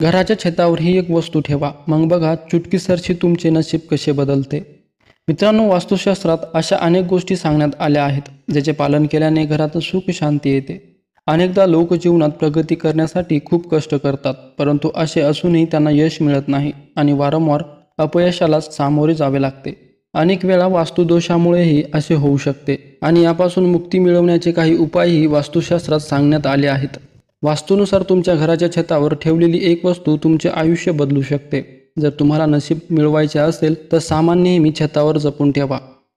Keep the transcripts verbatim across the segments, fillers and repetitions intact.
घराच्या छतावर ही एक वस्तू ठेवा, मग बघा चुटकीसरशी तुमचे नशीब कसे बदलते। मित्रांनो, वास्तुशास्त्रात अशा अनेक गोष्टी सांगण्यात आल्या आहेत ज्याचे पालन केल्याने घरात सुख शांती येते। अनेकदा लोक जीवनात प्रगती करण्यासाठी खूप कष्ट करतात, परंतु असे असूनही त्यांना यश मिळत नाही आणि वारंवार अपयशाला सामोरे जावे लागते। अनेक वेळा वास्तुदोषामुळेही असे होऊ शकते आणि यापासून मुक्ती मिळवण्याचे काही उपायही वास्तुशास्त्रात सांगण्यात आले आहेत। वास्तूनुसार तुमच्या घराच्या छतावर ठेवलेली एक वस्तू तुमचे आयुष्य बदलू शकते। जर तुम्हाला नशीब मिळवायचे असेल तर सामान नेहमी छतावर जपून ठेवा।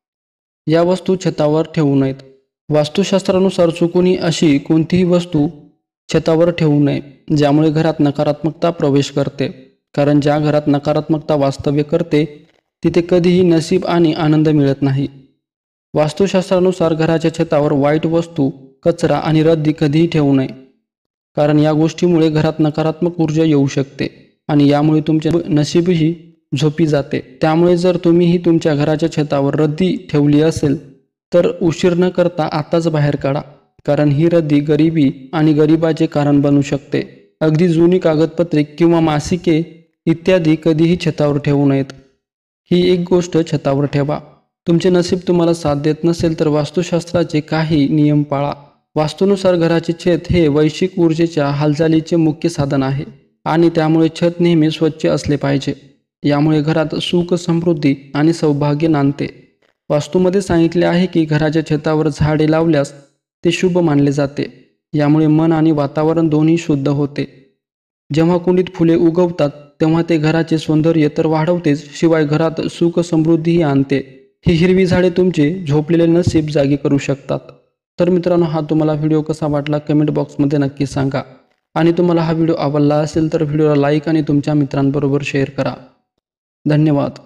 या वस्तू छतावर ठेवू नयेत। वास्तुशास्त्रानुसार चुकूनही अशी कोणतीही वस्तू छतावर ठेवू नये ज्यामुळे घरात नकारात्मकता प्रवेश करते, कारण ज्या घरात नकारात्मकता वास्तव्य करते तिथे कधीही नशीब आणि आनंद मिळत नाही। वास्तुशास्त्रानुसार घराच्या छतावर वाईट वस्तू, कचरा आणि रद्दी कधीही ठेवू नये, कारण या गोष्टीमुळे घरात नकारात्मक ऊर्जा येऊ शकते आणि यामुळे तुमचे नशीबही झोपी जाते। त्यामुळे जर तुम्हीही तुमच्या घराच्या छतावर रद्दी ठेवली असेल तर उशीर न करता आताच बाहेर काढा, कारण ही रद्दी गरिबी आणि गरिबाचे कारण बनू शकते। अगदी जुनी कागदपत्रे किंवा मासिके इत्यादी कधीही छतावर ठेवू नयेत। ही एक गोष्ट छतावर ठेवा। तुमचे नशीब तुम्हाला साथ देत नसेल तर वास्तुशास्त्राचे काही नियम पाळा। वास्तूनुसार घराचे छत हे वैश्विक ऊर्जेच्या हालचालीचे मुख्य साधन आहे आणि त्यामुळे छत नेहमी स्वच्छ असले पाहिजे। यामुळे घरात सुख, समृद्धी आणि सौभाग्य नांदते। वास्तूमध्ये सांगितले आहे की घराच्या छतावर झाडे लावल्यास ते शुभ मानले जाते। यामुळे मन आणि वातावरण दोन्ही शुद्ध होते। जेव्हा कुंडीत फुले उगवतात तेव्हा ते घराचे सौंदर्य तर वाढवतेच, शिवाय घरात सुख समृद्धीही आणते। ही हिरवी झाडे तुमचे झोपलेले नशीब जागे करू शकतात। तर मित्रांनो, हा तुम्हाला व्हिडिओ कसा वाटला कमेंट बॉक्समध्ये नक्की सांगा आणि तुम्हाला हा व्हिडिओ आवडला असेल तर व्हिडिओला लाईक आणि तुमच्या मित्रांबरोबर शेअर करा। धन्यवाद।